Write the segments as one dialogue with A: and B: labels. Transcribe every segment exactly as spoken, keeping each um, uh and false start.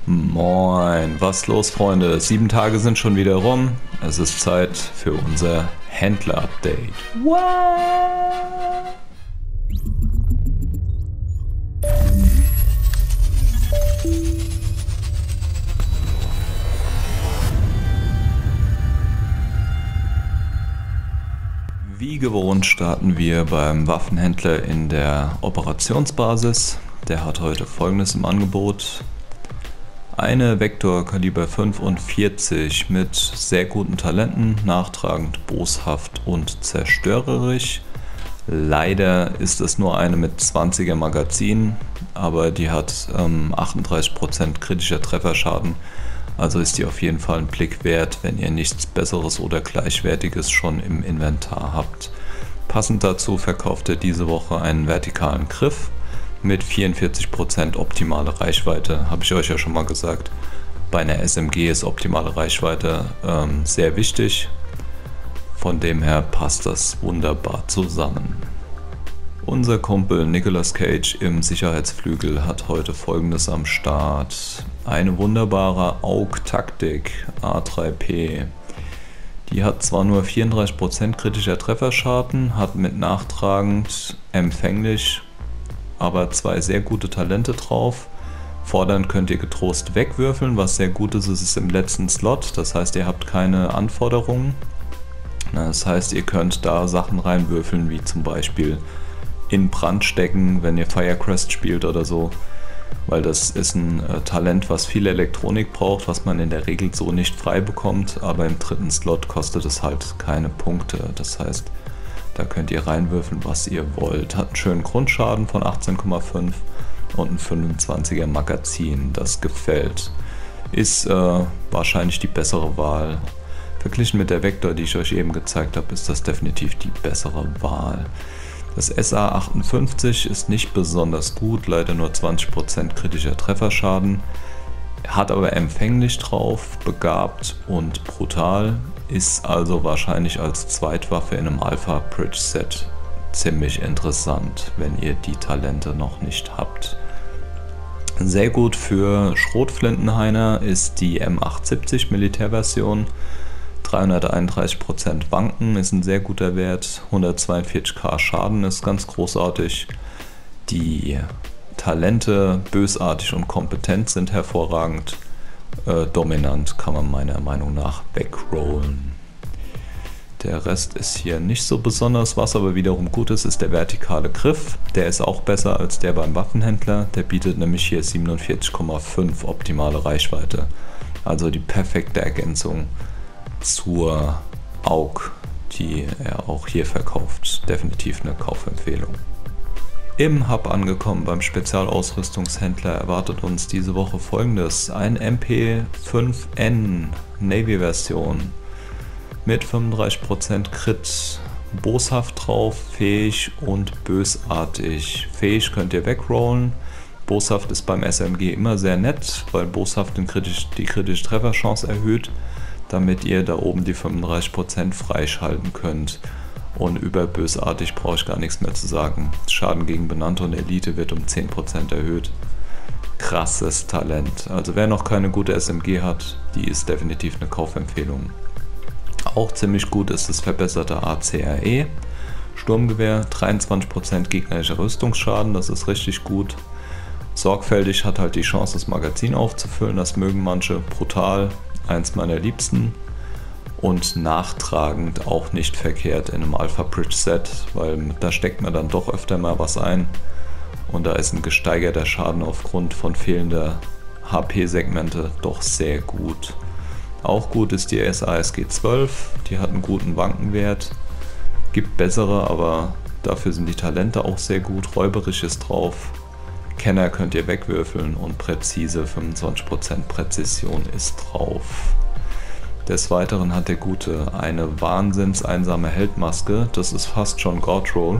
A: Moin, was los, Freunde? Sieben Tage sind schon wieder rum. Es ist Zeit für unser Händler-Update. What? Wie gewohnt starten wir beim Waffenhändler in der Operationsbasis. Der hat heute Folgendes im Angebot. Eine Vektor Kaliber fünfundvierzig mit sehr guten Talenten, nachtragend, boshaft und zerstörerisch. Leider ist es nur eine mit zwanziger Magazin, aber die hat ähm, achtunddreißig Prozent kritischer Trefferschaden. Also ist die auf jeden Fall einen Blick wert, wenn ihr nichts Besseres oder Gleichwertiges schon im Inventar habt. Passend dazu verkauft er diese Woche einen vertikalen Griff mit vierundvierzig Prozent optimale Reichweite. Habe ich euch ja schon mal gesagt. Bei einer S M G ist optimale Reichweite ähm, sehr wichtig. Von dem her passt das wunderbar zusammen. Unser Kumpel Nicolas Cage im Sicherheitsflügel hat heute Folgendes am Start. Eine wunderbare A U G-Taktik A drei P. Die hat zwar nur vierunddreißig Prozent kritischer Trefferschaden, hat mit nachtragend empfänglich, aber zwei sehr gute Talente drauf. Fordern könnt ihr getrost wegwürfeln, was sehr gut ist, ist es im letzten Slot. Das heißt, ihr habt keine Anforderungen. Das heißt, ihr könnt da Sachen reinwürfeln, wie zum Beispiel in Brand stecken, wenn ihr Firecrest spielt oder so. Weil das ist ein äh, Talent, was viel Elektronik braucht, was man in der Regel so nicht frei bekommt. Aber im dritten Slot kostet es halt keine Punkte. Das heißt, da könnt ihr reinwürfeln, was ihr wollt. Hat einen schönen Grundschaden von achtzehn Komma fünf und ein fünfundzwanziger Magazin. Das gefällt. Ist äh, wahrscheinlich die bessere Wahl. Verglichen mit der Vektor, die ich euch eben gezeigt habe, ist das definitiv die bessere Wahl. Das S A achtundfünfzig ist nicht besonders gut, leider nur zwanzig Prozent kritischer Trefferschaden. Hat aber empfänglich drauf, begabt und brutal. Ist also wahrscheinlich als Zweitwaffe in einem Alpha Bridge Set ziemlich interessant, wenn ihr die Talente noch nicht habt. Sehr gut für Schrotflintenhainer ist die M achthundertsiebzig Militärversion. dreihunderteinunddreißig Prozent Wanken ist ein sehr guter Wert. hundertzweiundvierzig K Schaden ist ganz großartig. Die Talente bösartig und kompetent sind hervorragend. Äh, dominant kann man meiner Meinung nach wegrollen. Der Rest ist hier nicht so besonders. Was aber wiederum gut ist, ist der vertikale Griff. Der ist auch besser als der beim Waffenhändler. Der bietet nämlich hier siebenundvierzig Komma fünf optimale Reichweite. Also die perfekte Ergänzung zur A U G, die er auch hier verkauft. Definitiv eine Kaufempfehlung. Im Hub angekommen beim Spezialausrüstungshändler erwartet uns diese Woche Folgendes. Ein M P fünf N Navy Version mit fünfunddreißig Prozent Crit, boshaft drauf, fähig und bösartig. Fähig könnt ihr wegrollen. Boshaft ist beim S M G immer sehr nett, weil boshaft den kritisch, die kritische Trefferchance erhöht, damit ihr da oben die fünfunddreißig Prozent freischalten könnt. Und über bösartig brauche ich gar nichts mehr zu sagen. Schaden gegen Benannte und Elite wird um zehn Prozent erhöht. Krasses Talent. Also wer noch keine gute S M G hat, die ist definitiv eine Kaufempfehlung. Auch ziemlich gut ist das verbesserte A C R E. Sturmgewehr, dreiundzwanzig Prozent gegnerischer Rüstungsschaden, das ist richtig gut. Sorgfältig hat halt die Chance, das Magazin aufzufüllen, das mögen manche. Brutal, eins meiner Liebsten. Und nachtragend auch nicht verkehrt in einem Alpha Bridge Set, weil da steckt man dann doch öfter mal was ein. Und da ist ein gesteigerter Schaden aufgrund von fehlender H P-Segmente doch sehr gut. Auch gut ist die S A S G zwölf, die hat einen guten Wankenwert. Gibt bessere, aber dafür sind die Talente auch sehr gut. Räuberisch ist drauf. Kenner könnt ihr wegwürfeln und präzise fünfundzwanzig Prozent Präzision ist drauf. Des Weiteren hat der Gute eine wahnsinnseinsame Heldmaske, das ist fast schon God Roll.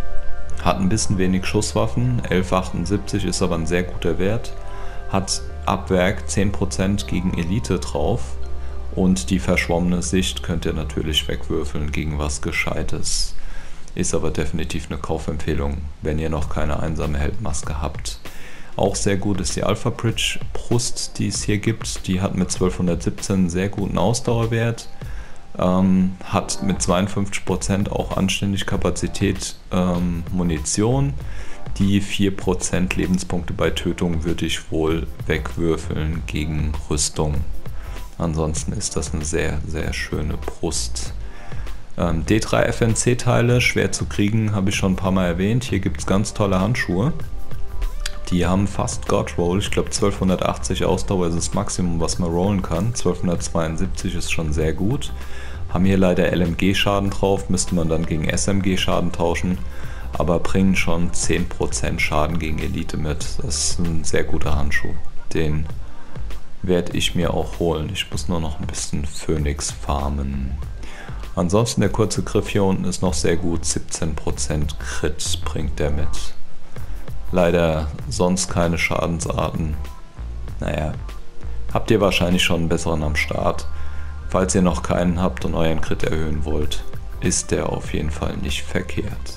A: Hat ein bisschen wenig Schusswaffen, elf achtundsiebzig ist aber ein sehr guter Wert. Hat ab Werk zehn Prozent gegen Elite drauf und die verschwommene Sicht könnt ihr natürlich wegwürfeln gegen was Gescheites. Ist aber definitiv eine Kaufempfehlung, wenn ihr noch keine einsame Heldmaske habt. Auch sehr gut ist die Alpha Bridge Brust, die es hier gibt. Die hat mit zwölfhundertsiebzehn einen sehr guten Ausdauerwert. Ähm, hat mit zweiundfünfzig Prozent auch anständig Kapazität ähm, Munition. Die vier Prozent Lebenspunkte bei Tötung würde ich wohl wegwürfeln gegen Rüstung. Ansonsten ist das eine sehr, sehr schöne Brust. Ähm, D drei F N C Teile, schwer zu kriegen, habe ich schon ein paar Mal erwähnt. Hier gibt es ganz tolle Handschuhe. Die haben fast God Roll, ich glaube zwölfhundertachtzig Ausdauer ist das Maximum, was man rollen kann. zwölfhundertzweiundsiebzig ist schon sehr gut. Haben hier leider L M G-Schaden drauf, müsste man dann gegen S M G-Schaden tauschen. Aber bringen schon zehn Prozent Schaden gegen Elite mit. Das ist ein sehr guter Handschuh. Den werde ich mir auch holen. Ich muss nur noch ein bisschen Phoenix farmen. Ansonsten der kurze Griff hier unten ist noch sehr gut. siebzehn Prozent Crit bringt der mit. Leider sonst keine Schadensarten. Naja, habt ihr wahrscheinlich schon einen besseren am Start. Falls ihr noch keinen habt und euren Crit erhöhen wollt, ist der auf jeden Fall nicht verkehrt.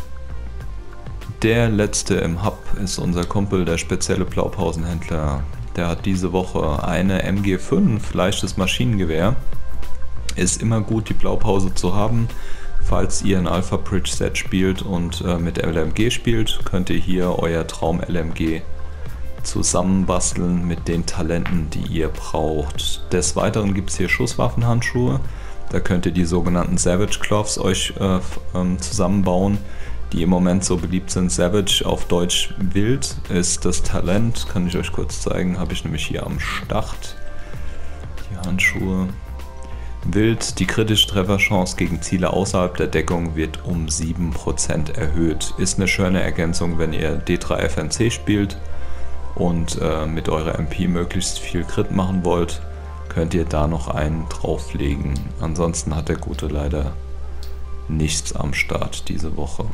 A: Der letzte im Hub ist unser Kumpel, der spezielle Blaupausenhändler. Der hat diese Woche eine M G fünf, leichtes Maschinengewehr. Ist immer gut, die Blaupause zu haben. Falls ihr ein Alpha Bridge Set spielt und äh, mit L M G spielt, könnt ihr hier euer Traum L M G zusammenbasteln mit den Talenten, die ihr braucht. Des Weiteren gibt es hier Schusswaffenhandschuhe. Da könnt ihr die sogenannten Savage Gloves euch äh, ähm, zusammenbauen, die im Moment so beliebt sind. Savage auf Deutsch wild ist das Talent, kann ich euch kurz zeigen, habe ich nämlich hier am Start. Die Handschuhe. Wild, die kritische Trefferchance gegen Ziele außerhalb der Deckung wird um sieben Prozent erhöht. Ist eine schöne Ergänzung, wenn ihr D drei F N C spielt und äh, mit eurer M P möglichst viel Crit machen wollt, könnt ihr da noch einen drauflegen. Ansonsten hat der Gute leider nichts am Start diese Woche.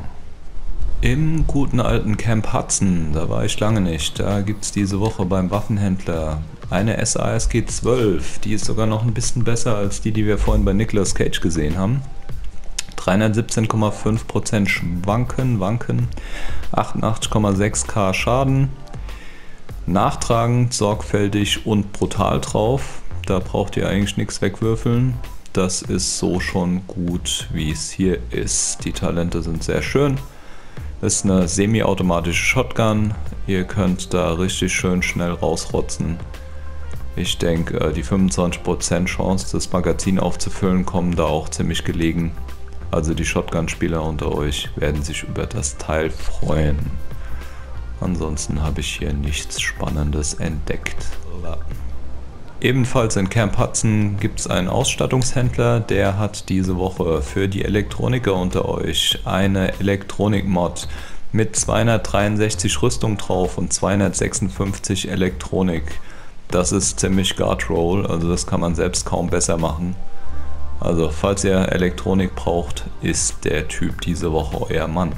A: Im guten alten Camp Hudson, da war ich lange nicht, da gibt es diese Woche beim Waffenhändler eine S A S G zwölf, die ist sogar noch ein bisschen besser als die, die wir vorhin bei Nicolas Cage gesehen haben. dreihundertsiebzehn Komma fünf Prozent Schwanken, Wanken, achtundachtzig Komma sechs K Schaden, nachtragend, sorgfältig und brutal drauf, da braucht ihr eigentlich nichts wegwürfeln. Das ist so schon gut, wie es hier ist. Die Talente sind sehr schön. Das ist eine semi-automatische Shotgun. Ihr könnt da richtig schön schnell rausrotzen. Ich denke, die fünfundzwanzig Prozent Chance, das Magazin aufzufüllen, kommen da auch ziemlich gelegen. Also die Shotgun-Spieler unter euch werden sich über das Teil freuen. Ansonsten habe ich hier nichts Spannendes entdeckt. Ebenfalls in Camp Hudson gibt es einen Ausstattungshändler, der hat diese Woche für die Elektroniker unter euch eine Elektronik-Mod mit zweihundertdreiundsechzig Rüstung drauf und zweihundertsechsundfünfzig Elektronik. Das ist ziemlich Guard Roll, also das kann man selbst kaum besser machen. Also falls ihr Elektronik braucht, ist der Typ diese Woche euer Mann.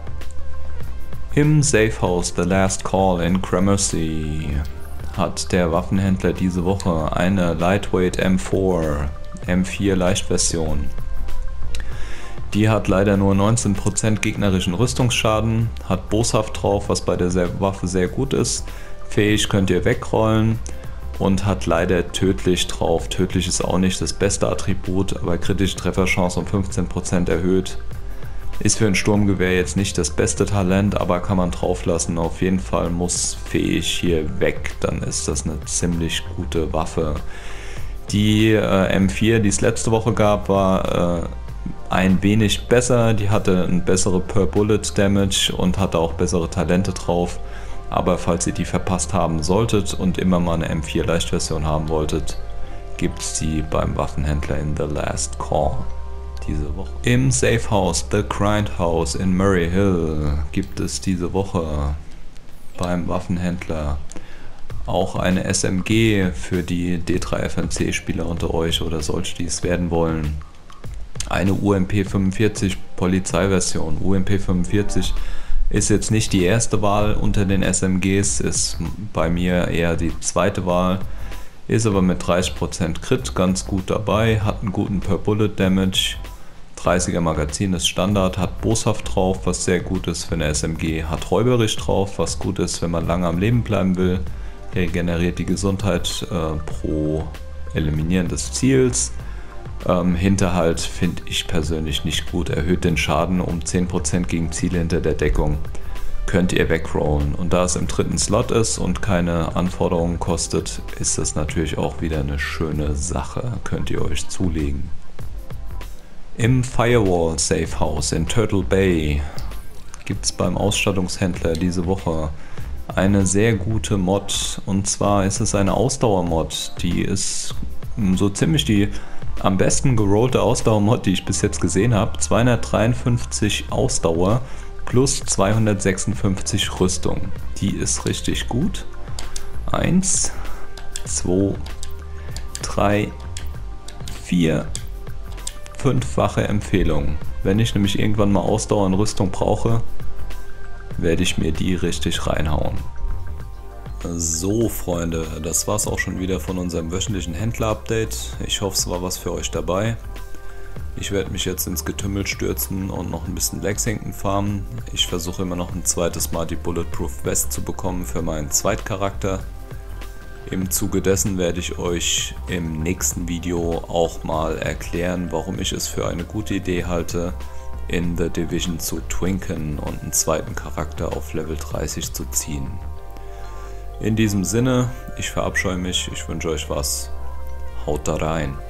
A: Im Safe House The Last Call in Gramercy hat der Waffenhändler diese Woche eine Lightweight M vier, M vier Leichtversion. Die hat leider nur neunzehn Prozent gegnerischen Rüstungsschaden, hat boshaft drauf, was bei der Waffe sehr gut ist. Fähig könnt ihr wegrollen und hat leider tödlich drauf. Tödlich ist auch nicht das beste Attribut, aber kritische Trefferchance um fünfzehn Prozent erhöht. Ist für ein Sturmgewehr jetzt nicht das beste Talent, aber kann man drauf lassen. Auf jeden Fall muss fähig hier weg, dann ist das eine ziemlich gute Waffe. Die äh, M vier, die es letzte Woche gab, war äh, ein wenig besser. Die hatte ein bessere Per Bullet Damage und hatte auch bessere Talente drauf. Aber falls ihr die verpasst haben solltet und immer mal eine M vier Leichtversion haben wolltet, gibt es die beim Waffenhändler in The Last Call. Diese Woche. Im Safe House The Grindhouse in Murray Hill gibt es diese Woche beim Waffenhändler auch eine S M G für die D drei F N C Spieler unter euch oder solche, die es werden wollen. Eine U M P fünfundvierzig Polizeiversion. U M P fünfundvierzig ist jetzt nicht die erste Wahl unter den S M Gs, ist bei mir eher die zweite Wahl. Ist aber mit dreißig Prozent Crit ganz gut dabei, hat einen guten Per Bullet Damage, dreißiger Magazin ist Standard, hat boshaft drauf, was sehr gut ist für eine S M G, hat räuberisch drauf, was gut ist, wenn man lange am Leben bleiben will, regeneriert die Gesundheit äh, pro Eliminieren des Ziels. Ähm, Hinterhalt finde ich persönlich nicht gut, erhöht den Schaden um zehn Prozent gegen Ziele hinter der Deckung. Könnt ihr wegrollen. Und da es im dritten Slot ist und keine Anforderungen kostet, ist das natürlich auch wieder eine schöne Sache, könnt ihr euch zulegen. Im Firewall Safe House in Turtle Bay gibt es beim Ausstattungshändler diese Woche eine sehr gute Mod, und zwar ist es eine Ausdauermod, die ist so ziemlich die am besten gerollte Ausdauermod, die ich bis jetzt gesehen habe. zweihundertdreiundfünfzig Ausdauer plus zweihundertsechsundfünfzig Rüstung. Die ist richtig gut. eins, zwei, drei, vier, fünffache Empfehlung. Wenn ich nämlich irgendwann mal Ausdauer und Rüstung brauche, werde ich mir die richtig reinhauen. So Freunde, das war's auch schon wieder von unserem wöchentlichen Händler-Update. Ich hoffe, es war was für euch dabei. Ich werde mich jetzt ins Getümmel stürzen und noch ein bisschen Lexington farmen. Ich versuche immer noch ein zweites Mal die Bulletproof Vest zu bekommen für meinen Zweitcharakter. Im Zuge dessen werde ich euch im nächsten Video auch mal erklären, warum ich es für eine gute Idee halte, in The Division zu twinken und einen zweiten Charakter auf Level dreißig zu ziehen. In diesem Sinne, ich verabscheue mich, ich wünsche euch was. Haut da rein.